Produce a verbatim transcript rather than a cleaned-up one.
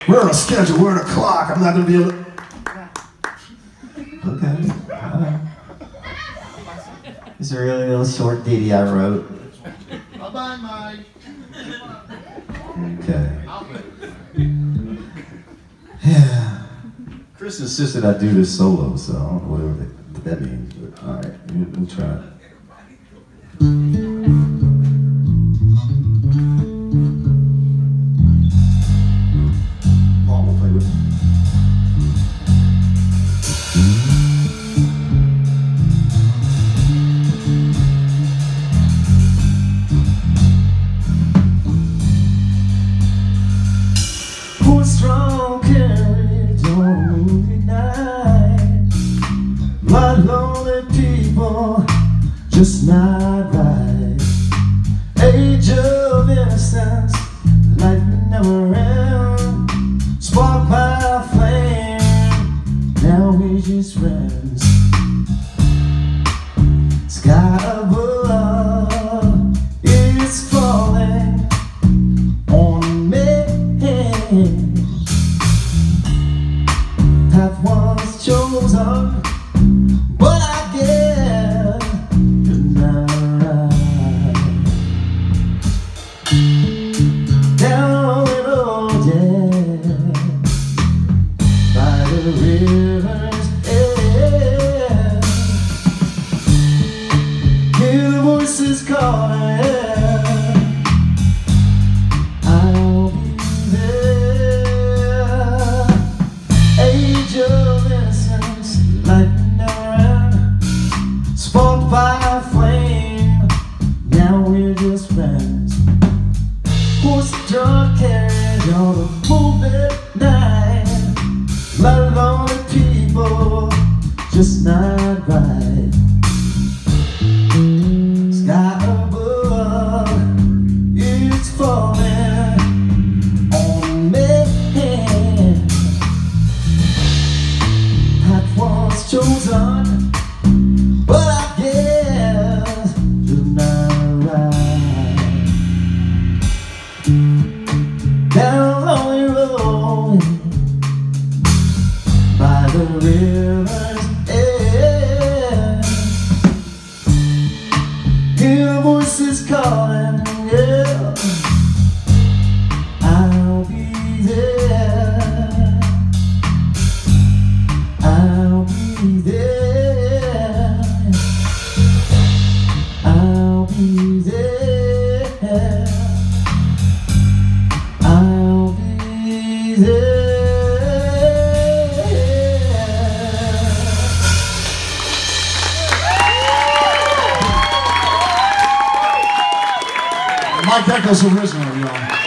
We're on a schedule, we're on a clock. I'm not gonna be able to. Okay. Right. It's a really little short ditty I wrote. Bye-bye, Mike. Okay. Yeah. Chris insisted I do this solo, so I don't know what that, what that means, but all right, we'll, we'll try it. Mom will play with me. Strong courage on a movie night. My lonely people just not right. Age of innocence, life never ends. Sparked by a flame, now we just friends. Sky above is falling on me. Path was chosen, but I guess it's not right. Down the road, yeah, by the river's edge, hear the voices calling. I'll be there. Age of innocence, light never ends. Sparked by a flame, now we're just friends. Horse-drawn carriage on a moonlit night. My lonely people just not right. Sky above, it's falling on me. Was chosen, but I guess you're not right. Down lonely road by the river's edge, hear voices calling, yeah. I'll be there. I'll be there. I'll be there. I'll be there. Mike Echo's original, y'all.